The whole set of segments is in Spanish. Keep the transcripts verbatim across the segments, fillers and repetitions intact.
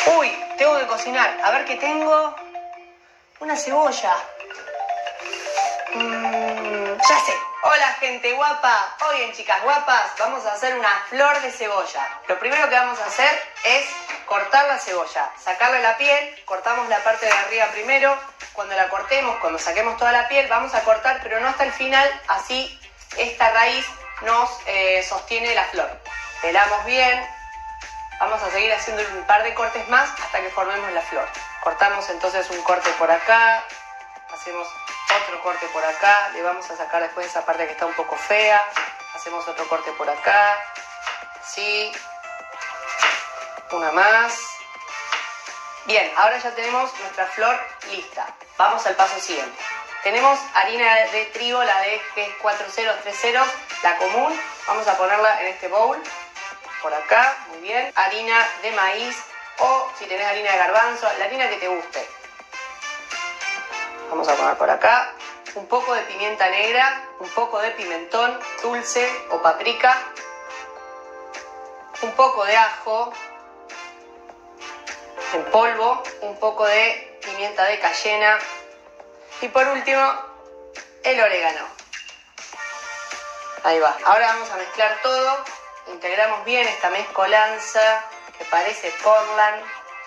Uy, tengo que cocinar. A ver qué tengo. Una cebolla. Mm, ya sé. Hola, gente guapa. Hoy en Chicas Guapas vamos a hacer una flor de cebolla. Lo primero que vamos a hacer es cortar la cebolla. Sacarle la piel. Cortamos la parte de arriba primero. Cuando la cortemos, cuando saquemos toda la piel, vamos a cortar, pero no hasta el final. Así esta raíz nos eh, sostiene la flor. Pelamos bien. Vamos a seguir haciendo un par de cortes más hasta que formemos la flor. Cortamos entonces un corte por acá, hacemos otro corte por acá, le vamos a sacar después esa parte que está un poco fea, hacemos otro corte por acá, así, una más. Bien, ahora ya tenemos nuestra flor lista. Vamos al paso siguiente. Tenemos harina de trigo, la de que es cuatro ceros, tres ceros, la común. Vamos a ponerla en este bowl. Por acá, muy bien. Harina de maíz o si tenés harina de garbanzo, la harina que te guste. Vamos a poner por acá un poco de pimienta negra, un poco de pimentón dulce o paprika, un poco de ajo en polvo, un poco de pimienta de cayena y por último el orégano. Ahí va. Ahora vamos a mezclar todo. Integramos bien esta mezcolanza que parece Portland.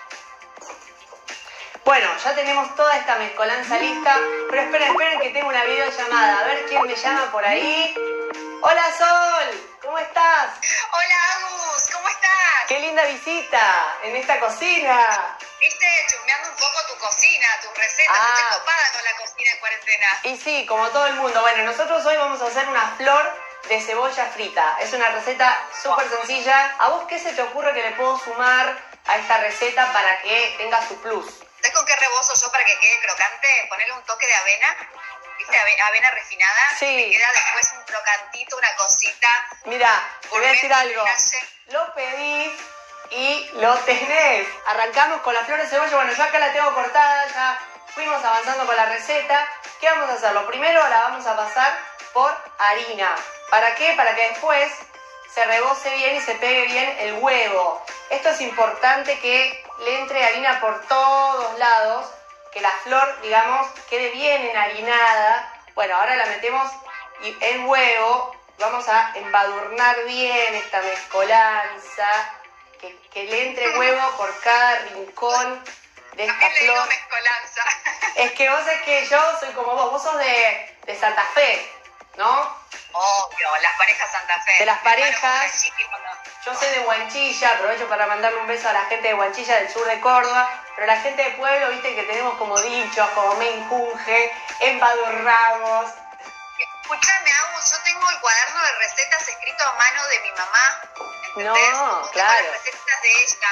Bueno, ya tenemos toda esta mezcolanza lista. Pero esperen, esperen que tengo una videollamada. A ver quién me llama por ahí. Hola Sol, ¿cómo estás? Hola Agus, ¿cómo estás? Qué linda visita en esta cocina. Viste, chusmeando un poco tu cocina, tus recetas. Ah. Estoy copada con la cocina en cuarentena. Y sí, como todo el mundo. Bueno, nosotros hoy vamos a hacer una flor de cebolla frita. Es una receta súper sencilla. ¿A vos qué se te ocurre que le puedo sumar a esta receta para que tenga su plus? ¿Sabes con qué rebozo yo para que quede crocante? Ponerle un toque de avena. ¿Viste? Ave- Avena refinada. Sí. Te queda después un crocantito, una cosita. Mira, te voy a decir algo. Gourmet. Lo pedís y lo tenés. Arrancamos con la flor de cebolla. Bueno, yo acá la tengo cortada, ya fuimos avanzando con la receta. ¿Qué vamos a hacer? Lo primero la vamos a pasar por harina. ¿Para qué? Para que después se rebose bien y se pegue bien el huevo. Esto es importante que le entre harina por todos lados, que la flor, digamos, quede bien enharinada. Bueno, ahora la metemos en huevo. Vamos a embadurnar bien esta mezcolanza, que, que le entre huevo por cada rincón de esta También le digo flor. mezcolanza. Es que vos es que yo soy como vos, vos sos de, de Santa Fe, ¿no? Obvio, las parejas Santa Fe. De las parejas. Bueno, chiqui, cuando... Yo soy de Huanchilla, aprovecho para mandarle un beso a la gente de Huanchilla del sur de Córdoba, pero la gente de pueblo, viste que tenemos como dichos, como me enjunge, embadurnamos. Escúchame, Agus, yo tengo el cuaderno de recetas escrito a mano de mi mamá. ¿Entendés? No, Como tengo claro. las recetas de ella.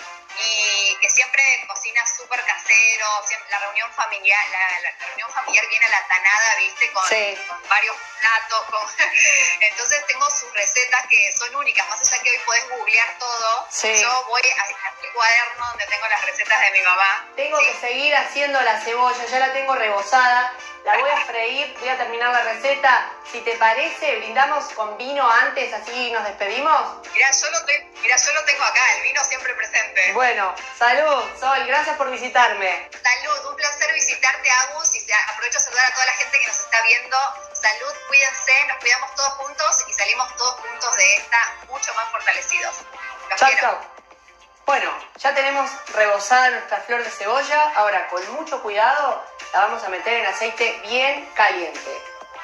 Y que siempre cocina súper casero, siempre, la reunión familiar, la, la reunión familiar viene a la tanada, ¿viste? Con, Sí. con varios platos. Con... Entonces tengo sus recetas que son únicas, más allá que hoy podés googlear todo. Sí. Yo voy a, a este cuaderno donde tengo las recetas de mi mamá. Tengo ¿sí? que seguir haciendo la cebolla, ya la tengo rebozada, la voy a freír, voy a terminar la receta. Si te parece, brindamos con vino antes, así nos despedimos. Mirá, yo lo, te, mirá, yo lo tengo acá, el vino siempre presente. Bueno, salud, Sol, gracias por visitarme. Salud, un placer visitarte, Agus, y se, aprovecho a saludar a toda la gente que nos está viendo. Salud, cuídense, nos cuidamos todos juntos y salimos todos juntos de esta mucho más fortalecidos. Los Chau, quiero. chau. Bueno, ya tenemos rebozada nuestra flor de cebolla. Ahora, con mucho cuidado, la vamos a meter en aceite bien caliente.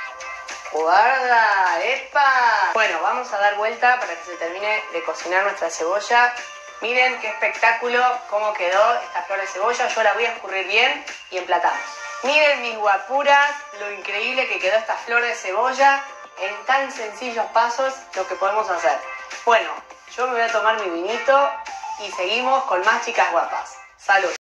¡Guarda! ¡Epa! Bueno, vamos a dar vuelta para que se termine de cocinar nuestra cebolla. Miren qué espectáculo, cómo quedó esta flor de cebolla. Yo la voy a escurrir bien y emplatamos. Miren mis guapuras, lo increíble que quedó esta flor de cebolla. En tan sencillos pasos, lo que podemos hacer. Bueno, yo me voy a tomar mi vinito y seguimos con más Chicas Guapas. ¡Salud!